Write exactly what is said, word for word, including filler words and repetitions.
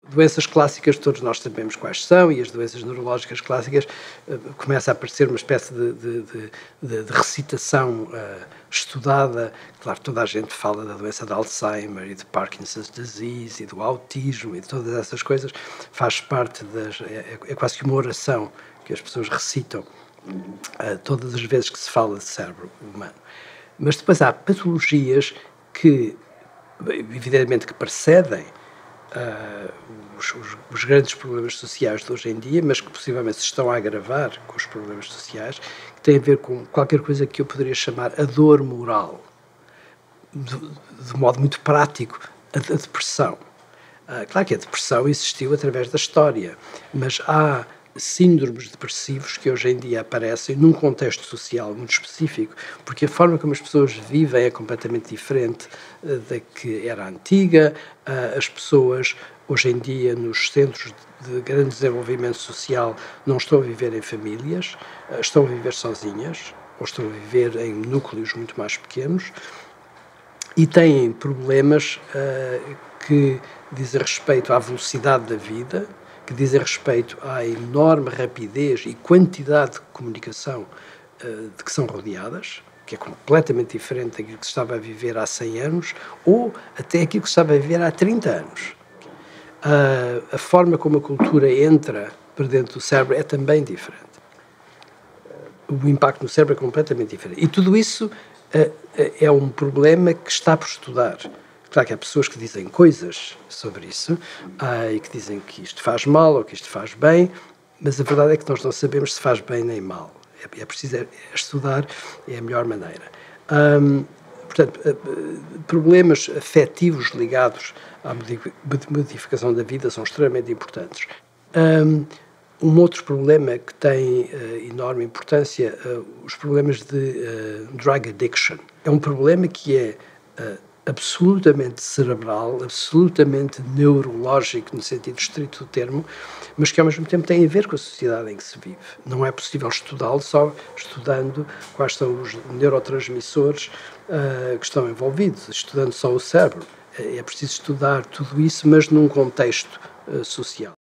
doenças clássicas, todos nós sabemos quais são, e as doenças neurológicas clássicas uh, começa a aparecer uma espécie de, de, de, de, de recitação uh, estudada. Claro, toda a gente fala da doença de Alzheimer e de Parkinson's disease e do autismo e de todas essas coisas. Faz parte das... é, é quase que uma oração que as pessoas recitam uh, todas as vezes que se fala de cérebro humano. Mas depois há patologias que, evidentemente, que precedem Uh, os, os, os grandes problemas sociais de hoje em dia, mas que possivelmente se estão a agravar com os problemas sociais, que têm a ver com qualquer coisa que eu poderia chamar a dor moral, de, de modo muito prático, a, a depressão. Uh, claro que a depressão existiu através da história, mas há síndromes depressivos que hoje em dia aparecem num contexto social muito específico, porque a forma como as pessoas vivem é completamente diferente uh, da que era antiga. Uh, as pessoas hoje em dia nos centros de grande desenvolvimento social não estão a viver em famílias, uh, estão a viver sozinhas ou estão a viver em núcleos muito mais pequenos e têm problemas uh, que dizem respeito à velocidade da vida, que dizem respeito à enorme rapidez e quantidade de comunicação uh, de que são rodeadas, que é completamente diferente daquilo que se estava a viver há cem anos ou até aquilo que se estava a viver há trinta anos. Uh, a forma como a cultura entra para dentro do cérebro é também diferente. O impacto no cérebro é completamente diferente. E tudo isso uh, é um problema que está por estudar. Claro que há pessoas que dizem coisas sobre isso ah, e que dizem que isto faz mal ou que isto faz bem, mas a verdade é que nós não sabemos se faz bem nem mal. É, é preciso é, estudar, é a melhor maneira. Um, portanto, problemas afetivos ligados à modificação da vida são extremamente importantes. Um, um outro problema que tem uh, enorme importância, uh, os problemas de uh, drug addiction. É um problema que é uh, absolutamente cerebral, absolutamente neurológico, no sentido estrito do termo, mas que ao mesmo tempo tem a ver com a sociedade em que se vive. Não é possível estudá-lo só estudando quais são os neurotransmissores uh, que estão envolvidos, estudando só o cérebro. É preciso estudar tudo isso, mas num contexto uh, social.